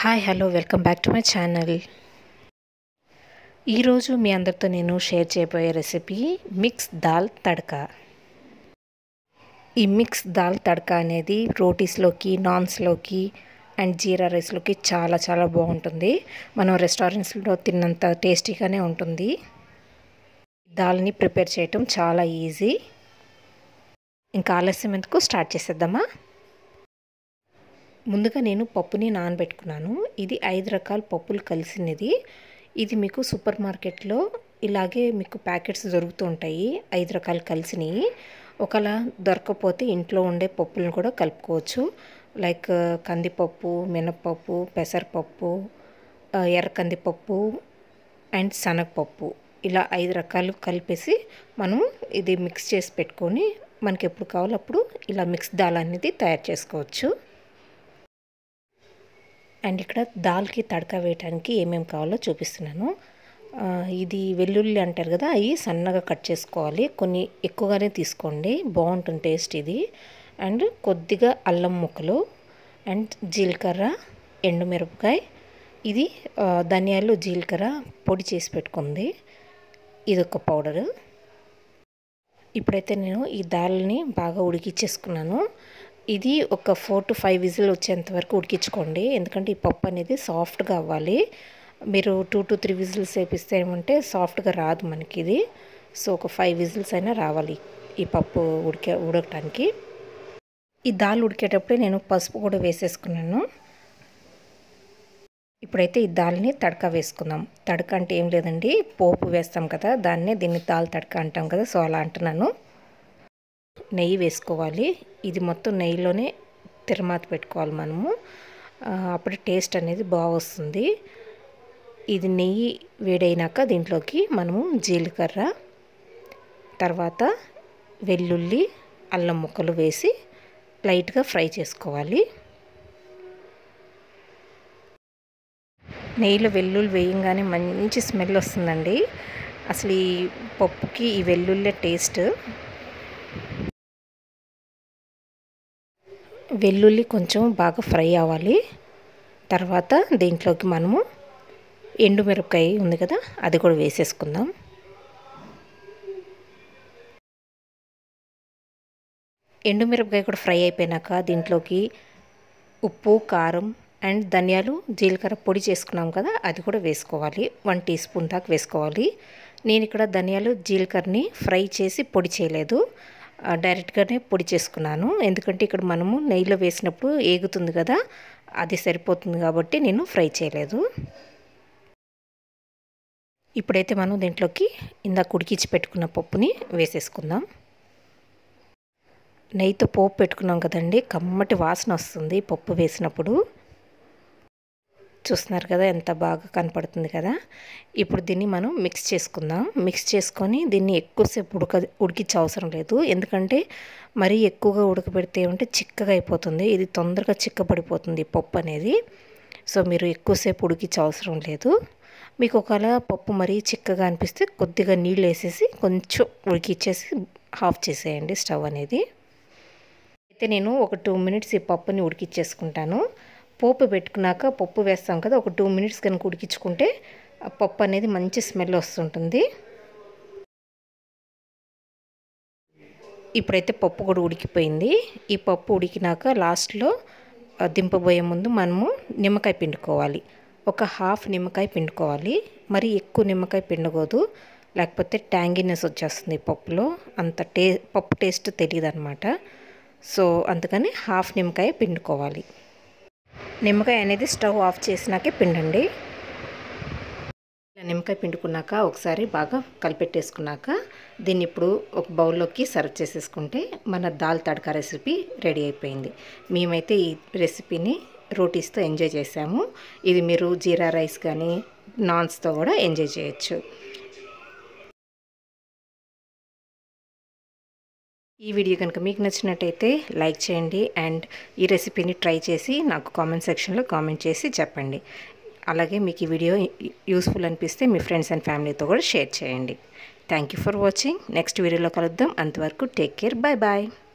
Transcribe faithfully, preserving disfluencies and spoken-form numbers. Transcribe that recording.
Hi hello welcome back to my channel. ఈరోజు మీ అందరితో నేను షేర్ చేయబోయే రెసిపీ మిక్స్ దాల్ తడకా. ఈ మిక్స్ దాల్ తడకా అనేది రోటీస్లోకి, నాన్స్లోకి అండ్ జీరా రైస్లోకి చాలా చాలా బాగుంటుంది. మనం రెస్టారెంట్స్లో తిన్నంత టేస్టీగానే ఉంటుంది. దాల్ని ప్రిపేర్ చేయటం చాలా ఈజీ. ఇంకా ఆలస్యం ఎందుకు, స్టార్ట్ చేసేద్దామా. ముందుగా నేను పప్పుని నానబెట్టుకున్నాను. ఇది ఐదు రకాల పప్పులు కలిసినది. ఇది మీకు సూపర్ మార్కెట్లో ఇలాగే మీకు ప్యాకెట్స్ దొరుకుతూ ఉంటాయి, ఐదు రకాలు కలిసినవి. ఒకలా దొరకకపోతే ఇంట్లో ఉండే పప్పులను కూడా కలుపుకోవచ్చు. లైక్ కందిపప్పు, మినపప్పు, పెసరపప్పు, ఎర్ర కందిపప్పు అండ్ శనగపప్పు, ఇలా ఐదు రకాలు కలిపేసి మనం ఇది మిక్స్ చేసి పెట్టుకొని మనకి ఎప్పుడు కావాలో అప్పుడు ఇలా మిక్స్ దాల్ అనేది తయారు చేసుకోవచ్చు. అండ్ ఇక్కడ దాల్కి తడక వేయడానికి ఏమేమి కావాలో చూపిస్తున్నాను. ఇది వెల్లుల్లి అంటారు కదా, అవి సన్నగా కట్ చేసుకోవాలి. కొన్ని ఎక్కువగానే తీసుకోండి, బాగుంటుంది టేస్ట్ ఇది. అండ్ కొద్దిగా అల్లం ముక్కలు అండ్ జీలకర్ర, ఎండుమిరపకాయ, ఇది ధనియాలు, జీలకర్ర పొడి చేసి పెట్టుకుంది, ఇది ఒక పౌడరు. ఇప్పుడైతే నేను ఈ దాల్ని బాగా ఉడికిచ్చేసుకున్నాను. ఇది ఒక ఫోర్ టు ఫైవ్ విజిల్ వచ్చేంత వరకు ఉడికించుకోండి, ఎందుకంటే ఈ పప్పు అనేది సాఫ్ట్గా అవ్వాలి. మీరు టూ టు త్రీ విజిల్స్ వేపిస్తే ఏమంటే సాఫ్ట్గా రాదు మనకి ఇది. సో ఒక ఫైవ్ విజిల్స్ అయినా రావాలి ఈ పప్పు ఉడికే ఉడకటానికి. ఈ దాల్ ఉడికేటప్పుడే నేను పసుపు కూడా వేసేసుకున్నాను. ఇప్పుడైతే ఈ దాల్ని తడక వేసుకుందాం. తడక అంటే ఏం లేదండి, పోపు వేస్తాం కదా, దాన్నే దీన్ని దాల్ తడక అంటాం కదా, సో అలా అంటున్నాను. నెయ్యి వేసుకోవాలి. ఇది మొత్తం నెయ్యిలోనే తిరమాత పెట్టుకోవాలి మనము, అప్పుడు టేస్ట్ అనేది బాగా వస్తుంది. ఇది నెయ్యి వేడైనాక దీంట్లోకి మనము జీలకర్ర, తర్వాత వెల్లుల్లి, అల్లం ముక్కలు వేసి లైట్గా ఫ్రై చేసుకోవాలి. నెయ్యిలో వెల్లుల్లి వేయంగానే మంచి స్మెల్ వస్తుందండి. అసలు ఈ పప్పుకి ఈ వెల్లుల్లి టేస్ట్. వెల్లుల్లి కొంచెం బాగా ఫ్రై అవ్వాలి. తర్వాత దీంట్లోకి మనము ఎండుమిరపకాయ ఉంది కదా, అది కూడా వేసేసుకుందాం. ఎండుమిరపకాయ కూడా ఫ్రై అయిపోయినాక దీంట్లోకి ఉప్పు, కారం అండ్ ధనియాలు, జీలకర్ర పొడి చేసుకున్నాం కదా, అది కూడా వేసుకోవాలి. వన్ టీ స్పూన్ దాకా వేసుకోవాలి. నేను ఇక్కడ ధనియాలు, జీలకర్రని ఫ్రై చేసి పొడి చేయలేదు, డైరెక్ట్గానే పొడి చేసుకున్నాను. ఎందుకంటే ఇక్కడ మనము నెయ్యిలో వేసినప్పుడు ఏగుతుంది కదా, అది సరిపోతుంది కాబట్టి నేను ఫ్రై చేయలేదు. ఇప్పుడైతే మనం దీంట్లోకి ఇందాక ఉడికించి పెట్టుకున్న పప్పుని వేసేసుకుందాం. నెయ్యితో పోపు పెట్టుకున్నాం కదండి, కమ్మటి వాసన వస్తుంది పప్పు వేసినప్పుడు. చూస్తున్నారు కదా ఎంత బాగా కనపడుతుంది కదా. ఇప్పుడు దీన్ని మనం మిక్స్ చేసుకుందాం. మిక్స్ చేసుకొని దీన్ని ఎక్కువసేపు ఉడక ఉడికించే అవసరం లేదు, ఎందుకంటే మరీ ఎక్కువగా ఉడకబెడితే ఉంటే చిక్కగా అయిపోతుంది, ఇది తొందరగా చిక్కబడిపోతుంది పప్పు అనేది. సో మీరు ఎక్కువసేపు ఉడికించే అవసరం లేదు. మీకు ఒకవేళ పప్పు మరీ చిక్కగా అనిపిస్తే కొద్దిగా నీళ్ళు వేసేసి కొంచెం ఉడికిచ్చేసి ఆఫ్ చేసేయండి స్టవ్ అనేది. అయితే నేను ఒక టూ మినిట్స్ ఈ పప్పుని ఉడికిచ్చేసుకుంటాను. పోపు పెట్టుకున్నాక పప్పు వేస్తాం కదా, ఒక టూ మినిట్స్ కనుక ఉడికించుకుంటే పప్పు అనేది మంచి స్మెల్ వస్తుంటుంది. ఇప్పుడైతే పప్పు కూడా ఉడికిపోయింది. ఈ పప్పు ఉడికినాక లాస్ట్లో దింపబోయే ముందు మనము నిమ్మకాయ పిండుకోవాలి. ఒక హాఫ్ నిమ్మకాయ పిండుకోవాలి, మరి ఎక్కువ నిమ్మకాయ పిండకూడదు, లేకపోతే ట్యాంగినెస్ వచ్చేస్తుంది పప్పులో, అంత టే పప్పు టేస్ట్ తెలియదు అనమాట. సో అందుకని హాఫ్ నిమ్మకాయ పిండుకోవాలి. నిమ్మకాయ అనేది స్టవ్ ఆఫ్ చేసినాకే పిండండి. నిమ్మకాయ పిండుకున్నాక ఒకసారి బాగా కలిపెట్టేసుకున్నాక దీన్ని ఇప్పుడు ఒక బౌల్లోకి సర్వ్ చేసేసుకుంటే మన దాల్ తడకా రెసిపీ రెడీ అయిపోయింది. మేమైతే ఈ రెసిపీని రోటీస్తో ఎంజాయ్ చేసాము. ఇది మీరు జీరా రైస్ కానీ నాన్స్తో కూడా ఎంజాయ్ చేయొచ్చు. ఈ వీడియో కనుక మీకు నచ్చినట్టయితే లైక్ చేయండి అండ్ ఈ రెసిపీని ట్రై చేసి నాకు కామెంట్ సెక్షన్లో కామెంట్ చేసి చెప్పండి. అలాగే మీకు ఈ వీడియో యూస్ఫుల్ అనిపిస్తే మీ ఫ్రెండ్స్ అండ్ ఫ్యామిలీతో కూడా షేర్ చేయండి. Thank you for watching. Next వీడియోలో కలుద్దాం. అంతవరకు టేక్ కేర్, బాయ్ బాయ్.